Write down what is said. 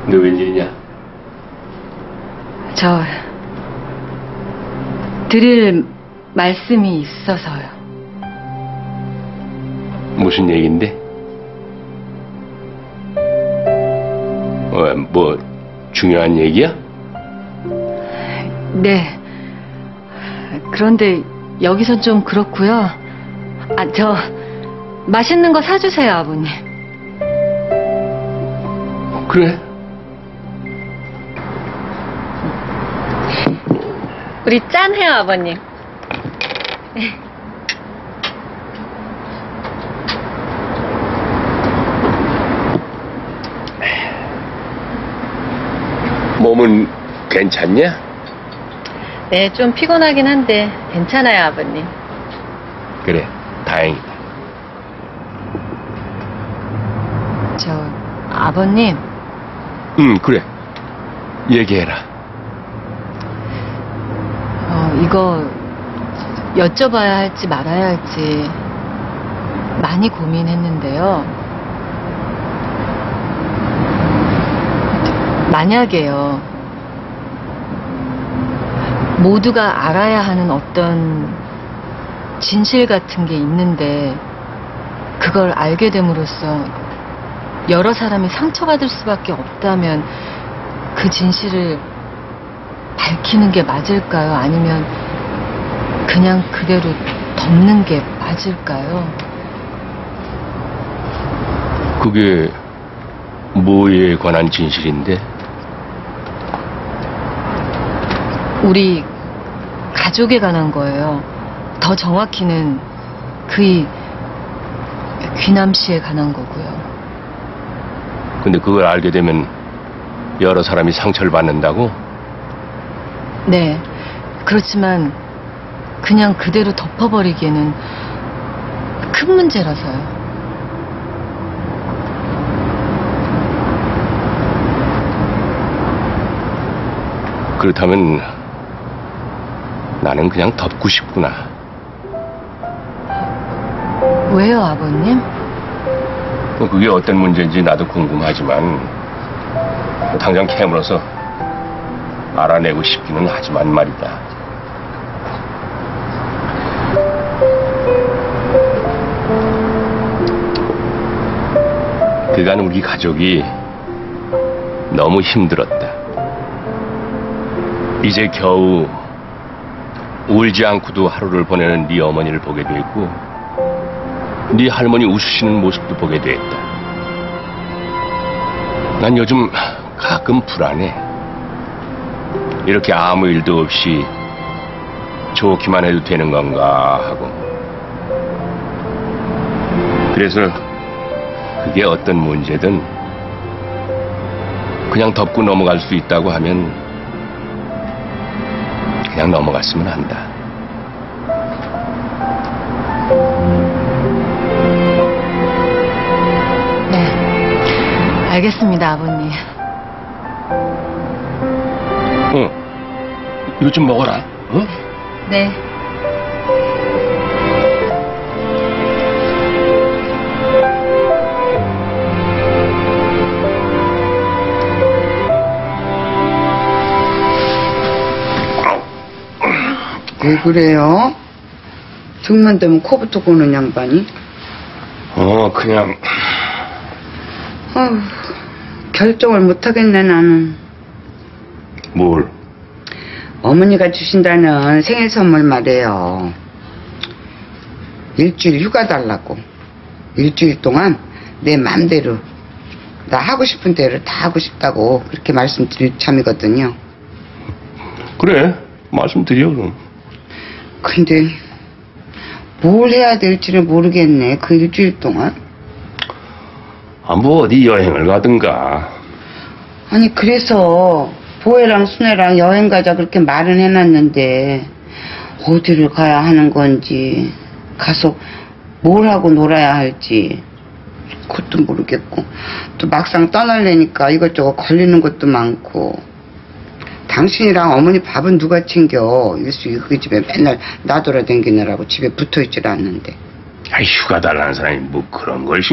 너 웬일이냐? 저 드릴 말씀이 있어서요. 무슨 얘긴데? 뭐 중요한 얘기야? 네. 그런데 여기선 좀 그렇고요. 저 맛있는 거 사주세요, 아버님. 그래. 우리 짠해요, 아버님. 몸은 괜찮냐? 네, 좀 피곤하긴 한데 괜찮아요, 아버님. 그래, 다행이다. 저 아버님. 그래. 얘기해라. 이거 여쭤봐야 할지 말아야 할지 많이 고민했는데요. 만약에요, 모두가 알아야 하는 어떤 진실 같은 게 있는데 그걸 알게 됨으로써 여러 사람이 상처받을 수밖에 없다면 그 진실을 밝히는 게 맞을까요? 아니면 그냥 그대로 덮는 게 맞을까요? 그게 뭐에 관한 진실인데? 우리 가족에 관한 거예요. 더 정확히는 그이 귀남 씨에 관한 거고요. 근데 그걸 알게 되면 여러 사람이 상처를 받는다고? 네. 그렇지만 그냥 그대로 덮어버리기에는 큰 문제라서요. 그렇다면 나는 그냥 덮고 싶구나. 왜요, 아버님? 그게 어떤 문제인지 나도 궁금하지만 당장 캐물어서 알아내고 싶기는 하지만 말이다. 그간 우리 가족이 너무 힘들었다. 이제 겨우 울지 않고도 하루를 보내는 네 어머니를 보게 됐고 네 할머니 웃으시는 모습도 보게 됐다. 난 요즘 가끔 불안해. 이렇게 아무 일도 없이 좋기만 해도 되는 건가 하고. 그래서 그게 어떤 문제든 그냥 덮고 넘어갈 수 있다고 하면 그냥 넘어갔으면 한다. 네, 알겠습니다, 아버님. 이거 좀 먹어라. 응? 네. 왜 그래요? 등만 되면 코부터 고는 양반이? 그냥. 결정을 못하겠네, 나는. 뭘? 어머니가 주신다는 생일 선물 말이에요. 일주일 휴가 달라고. 일주일 동안 내 맘대로 나 하고 싶은 대로 다 하고 싶다고 그렇게 말씀드릴 참이거든요. 그래, 말씀드려 그럼. 근데 뭘 해야 될지를 모르겠네, 그 일주일 동안. 뭐 어디 여행을 가든가. 아니, 그래서 보혜랑 순애랑 여행 가자 그렇게 말은 해놨는데 어디를 가야 하는 건지, 가서 뭘 하고 놀아야 할지 그것도 모르겠고, 또 막상 떠나려니까 이것저것 걸리는 것도 많고. 당신이랑 어머니 밥은 누가 챙겨? 일수 그 집에 맨날 나돌아다니느라고 집에 붙어있질 않는데. 휴가 달라는 사람이 뭐 그런 걸